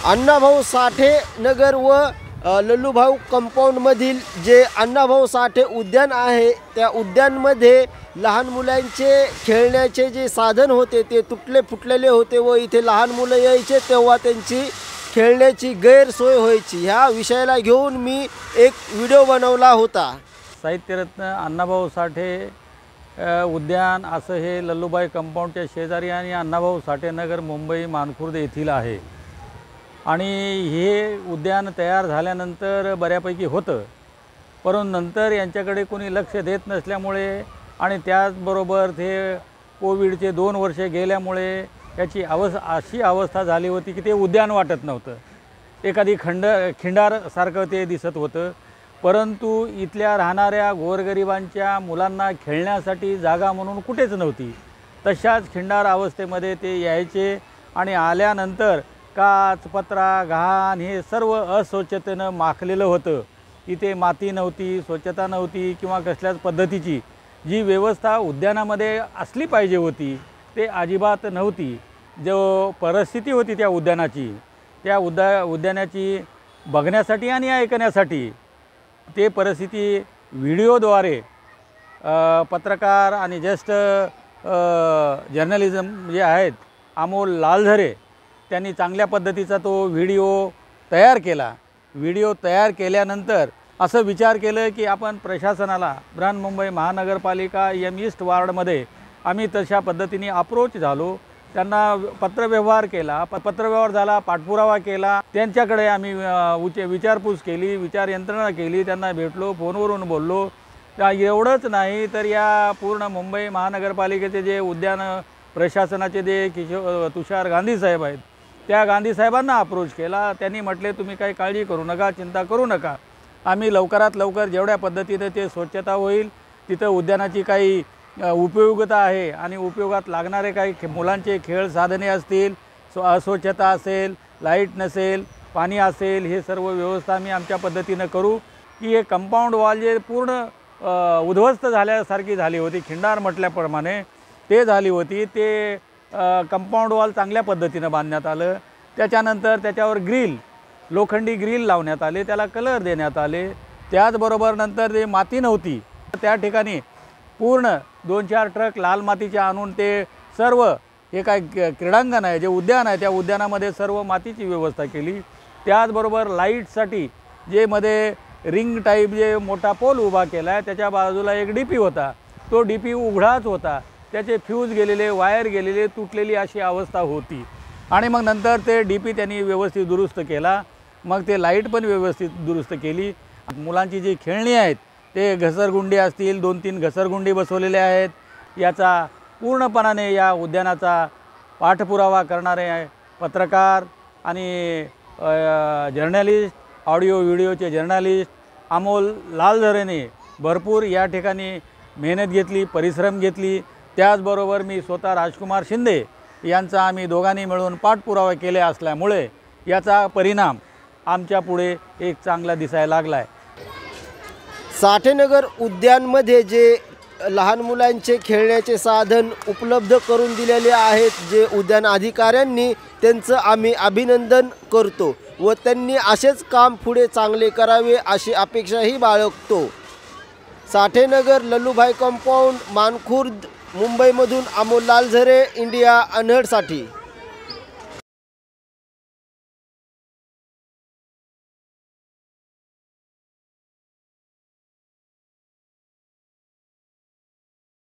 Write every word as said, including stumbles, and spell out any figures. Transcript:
अण्णाभाऊ साठे नगर व लल्लूभाऊ कंपाऊंडमधील जे अण्णाभाऊ साठे उद्यान आहे त्या उद्यानमध्ये लहान मुलांचे खेळण्याचे जे साधन होते ते तुटले फुटलेले होते व इथे लहान मुलं यायचे तेव्हा त्यांची खेळण्याची गैरसोय व्हायची। ह्या विषयाला घेऊन मी एक व्हिडिओ बनवला होता। साहित्यरत्न अण्णाभाऊ साठे उद्यान असं हे लल्लूबाई कंपाऊंडच्या शेजारी आणि अण्णाभाऊ साठे नगर मुंबई मानखुर्द येथील आहे आणि हे उद्यान तयार झाल्यानंतर बऱ्यापैकी होतं, परंतु नंतर यांच्याकडे कोणी लक्ष देत नसल्यामुळे आणि त्याचबरोबर ते कोविडचे दोन वर्षे गेल्यामुळे याची अवस्था अशी अवस्था झाली होती की ते उद्यान वाटत नव्हतं। एखादी खंड खिंडारसारखं ते दिसत होतं, परंतु इथल्या राहणाऱ्या गोरगरिबांच्या मुलांना खेळण्यासाठी जागा म्हणून कुठेच नव्हती। तशाच खिंडार अवस्थेमध्ये ते यायचे आणि आल्यानंतर काच पत्रा घाण हे सर्व अस्वच्छतेनं माखलेलं होतं। इथे माती नव्हती, स्वच्छता नव्हती किंवा कसल्याच पद्धतीची जी व्यवस्था उद्यानामध्ये असली पाहिजे होती ते अजिबात नव्हती। जो परिस्थिती होती त्या उद्यानाची त्या उद्या उद्यानाची बघण्यासाठी आणि ऐकण्यासाठी ते परिस्थिती व्हिडिओद्वारे पत्रकार आणि ज्येष्ठ जर्नलिझम जे आहेत अमोल लालझरे त्यांनी चांगल्या पद्धतीचा तो व्हिडिओ तयार केला। व्हिडिओ तयार केल्यानंतर असं विचार केलं की आपण प्रशासनाला बृहन्मुंबई महानगरपालिका एम ईस्ट वार्डमध्ये आम्ही तशा पद्धतीने अप्रोच झालो, त्यांना पत्रव्यवहार केला, पत्रव्यवहार झाला, पाठपुरावा केला, त्यांच्याकडे आम्ही उच विचारपूस केली, विचार यंत्रणा केली, त्यांना भेटलो, फोनवरून बोललो। त्या एवढंच नाही तर या पूर्ण मुंबई महानगरपालिकेचे जे उद्यान प्रशासनाचे जे किशोर तुषार गांधी साहेब आहेत त्या गांधी साहेबांना अप्रोच केला। त्यांनी म्हटले तुम्ही काही काळजी करू नका, चिंता करू नका, आम्ही लवकरात लवकर जेवढ्या पद्धतीने ते स्वच्छता होईल तिथं उद्यानाची काही उपयोगिता आहे आणि उपयोगात लागणारे काही मुलांचे खेळ साधने असतील, स्व अस्वच्छता असेल, लाईट नसेल, पाणी असेल, हे सर्व व्यवस्था आम्ही आमच्या पद्धतीनं करू की हे कंपाऊंड वॉल जे पूर्ण उद्ध्वस्त झाल्यासारखी झाली होती, खिंडार म्हटल्याप्रमाणे ते झाली होती, ते कंपाऊंड वॉल चांगल्या पद्धतीनं बांधण्यात आलं। त्याच्यानंतर त्याच्यावर ग्रिल लोखंडी ग्रिल लावण्यात आले, त्याला कलर देण्यात आले। त्याचबरोबर नंतर ते माती नव्हती त्या ठिकाणी पूर्ण दोन चार ट्रक लाल मातीचे आणून ते सर्व हे काय क्रीडांगण आहे जे उद्यान आहे त्या उद्यानामध्ये सर्व मातीची व्यवस्था केली। त्याचबरोबर लाईटसाठी जे मध्ये रिंग टाईप जे मोठा पोल उभा केला आहे त्याच्या बाजूला एक डी पी होता, तो डी पी उघडाच होता, त्याचे फ्यूज गेलेले, वायर गेलेले, तुटलेली अशी अवस्था होती। आणि मग नंतर ते डी पी त्यांनी व्यवस्थित दुरुस्त केला, मग ते लाईट पण व्यवस्थित दुरुस्त केली। मुलांची जी खेळणी आहेत ते घसरगुंडी असतील, दोन तीन घसरगुंडी बसवलेल्या आहेत। याचा पूर्णपणाने या उद्यानाचा पाठपुरावा करणारे पत्रकार आणि जर्नलिस्ट, ऑडिओ व्हिडिओचे जर्नलिस्ट अमोल लालझरेने भरपूर या ठिकाणी मेहनत घेतली, परिश्रम घेतली। त्याचबरोबर मी स्वतः राजकुमार शिंदे यांचा आम्ही दोघांनी मिळून पाठपुरावा केले असल्यामुळे याचा परिणाम आमच्या पुढे एक चांगला दिसायला लागला आहे। साठेनगर उद्यानमध्ये जे लहान मुलांचे खेळण्याचे साधन उपलब्ध करून दिलेले आहेत जे उद्यान अधिकाऱ्यांनी, त्यांचं आम्ही अभिनंदन करतो व त्यांनी असेच काम पुढे चांगले करावे अशी अपेक्षाही बाळगतो। साठेनगर लल्लूभाई कंपाऊंड मानखुर्द मुंबईमधून अमोल लालझरे, इंडिया अनहडसाठी।